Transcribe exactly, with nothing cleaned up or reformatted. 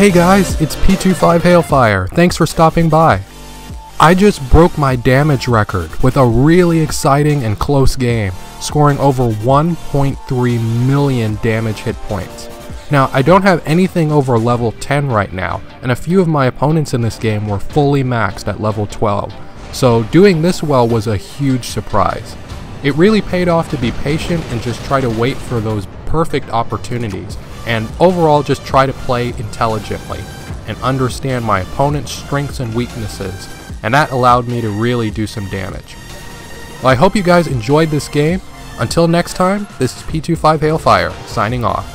Hey guys, it's P twenty-five Hailfire. Thanks for stopping by. I just broke my damage record with a really exciting and close game, scoring over one point three million damage hit points. Now, I don't have anything over level ten right now, and a few of my opponents in this game were fully maxed at level twelve, so doing this well was a huge surprise. It really paid off to be patient and just try to wait for those perfect opportunities, and overall just try to play intelligently and understand my opponent's strengths and weaknesses, and that allowed me to really do some damage. Well, I hope you guys enjoyed this game. Until next time, this is P twenty-five Hailfire, signing off.